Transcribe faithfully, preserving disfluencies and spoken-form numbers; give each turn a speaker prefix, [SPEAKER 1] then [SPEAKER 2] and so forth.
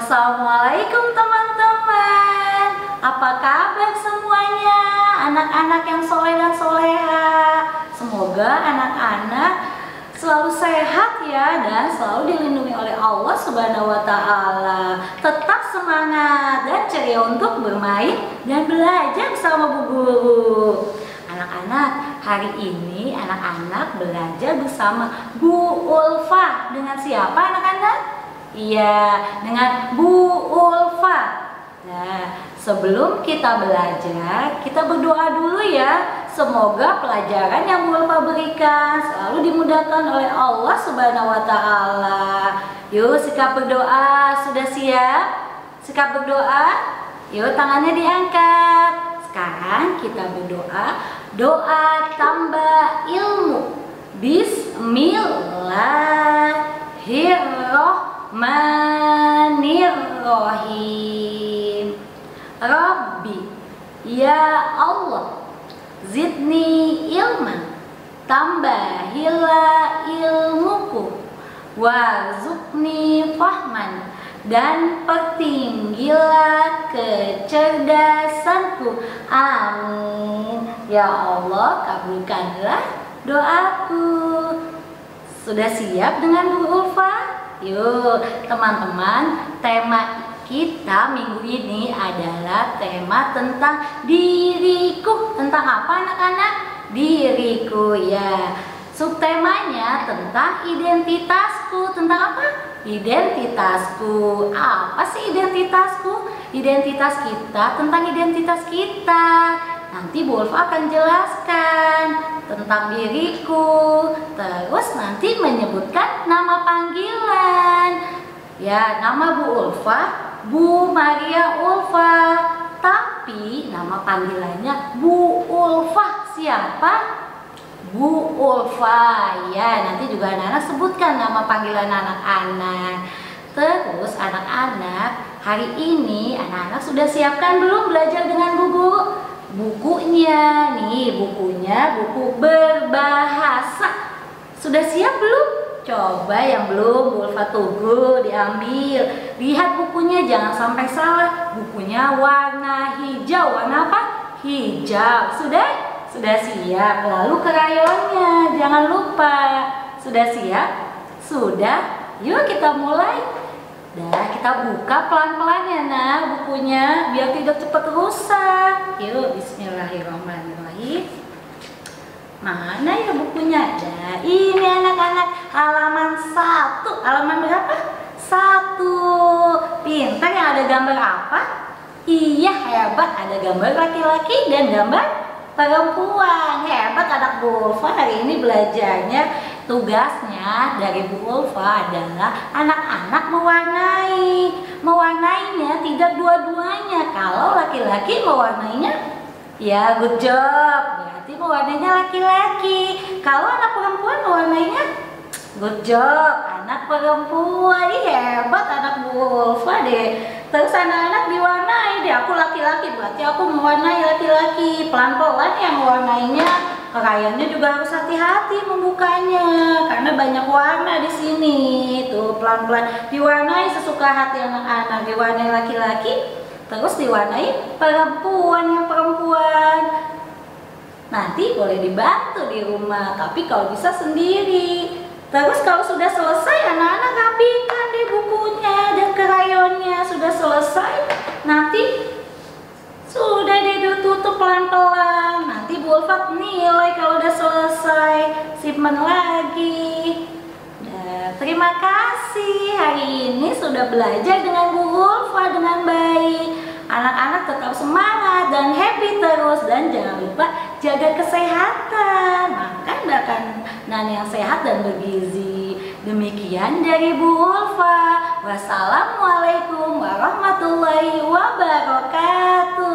[SPEAKER 1] Assalamualaikum teman-teman. Apa kabar semuanya? Anak-anak yang soleh dan soleha. Semoga anak-anak selalu sehat ya dan selalu dilindungi oleh Allah Subhanahu wa Ta'ala. Tetap semangat dan ceria untuk bermain dan belajar bersama Bu Guru. Anak-anak, hari ini anak-anak belajar bersama Bu Ulfa. Dengan siapa anak-anak? Iya, dengan Bu Ulfa. Nah, sebelum kita belajar, kita berdoa dulu ya. Semoga pelajaran yang Bu Ulfa berikan selalu dimudahkan oleh Allah Subhanahu wa Ta'ala. Yuk, sikap berdoa. Sudah siap? Sikap berdoa? Yuk, tangannya diangkat. Sekarang kita berdoa. Doa tambah ilmu. Bismillahirrohmanirrohim. Rabbi, ya Allah, zidni ilman, tambahilah ilmuku, warzuqni fahman, dan pertinggilah kecerdasanku. Amin. Ya Allah, kabulkanlah doaku. Sudah siap dengan Bu Ulfa? Yuk teman-teman, tema kita minggu ini adalah tema tentang diriku. Tentang apa anak-anak? Diriku ya. Subtemanya tentang identitasku. Tentang apa? Identitasku. Apa sih identitasku? Identitas kita tentang identitas kita. Nanti Bu Ulfa akan jelaskan tentang diriku. Terus nanti menyebutkan nama panggilan. Ya, nama Bu Ulfa, Bu Maria Ulfa. Tapi nama panggilannya Bu Ulfa. Siapa? Bu Ulfa. Ya, nanti juga anak-anak sebutkan nama panggilan anak-anak. Terus anak-anak, hari ini anak-anak sudah siapkan belum belajar dengan Bu Guru? Bukunya nih, bukunya buku berbahasa. Sudah siap belum? Coba yang belum, Bu Ulfa tunggu diambil. Lihat bukunya, jangan sampai salah. Bukunya warna hijau. Warna apa? Hijau. Sudah? Sudah siap. Lalu krayonnya, jangan lupa. Sudah siap? Sudah? Yuk kita mulai. Nah, kita buka pelan-pelan ya nah bukunya biar tidak cepat rusak. Yuk, bismillahirrahmanirrahim. Mana ya bukunya? Nah, ini anak-anak, halaman satu. Halaman berapa? Satu. Pintar yang ada gambar apa? Iya, hebat. Ada gambar laki-laki dan gambar perempuan. Hebat anak Bu Ulfa. Hari ini belajarnya, tugasnya dari Bu Ulfa adalah anak-anak mewarnai. Mewarnainya tidak dua-duanya. Kalau laki-laki mewarnainya, ya good job, berarti mewarnainya laki-laki. Kalau anak perempuan mewarnainya, good job, anak perempuan. Ih, hebat anak Bu Ulfa deh. Terus anak-anak diwarnai deh. Aku laki-laki, berarti aku mewarnai laki-laki. Pelan-pelan ya mewarnainya. Krayonnya juga harus hati-hati membukanya karena banyak warna di sini. Tuh pelan-pelan diwarnai sesuka hati anak-anak. Diwarnai laki-laki, terus diwarnai perempuan yang perempuan. Nanti boleh dibantu di rumah, tapi kalau bisa sendiri. Terus kalau sudah selesai, anak-anak rapikan deh bukunya dan krayonnya. Sudah selesai, nanti sudah ditutup pelan-pelan. Nanti Bu Ulfa nilai kalau udah selesai. Simpan lagi. Nah, terima kasih. Hari ini sudah belajar dengan Bu Ulfa dengan baik. Anak-anak tetap semangat dan happy terus. Dan jangan lupa jaga kesehatan. Makan makanan yang sehat dan bergizi. Demikian dari Bu Ulfa. Wassalamualaikum warahmatullahi wabarakatuh.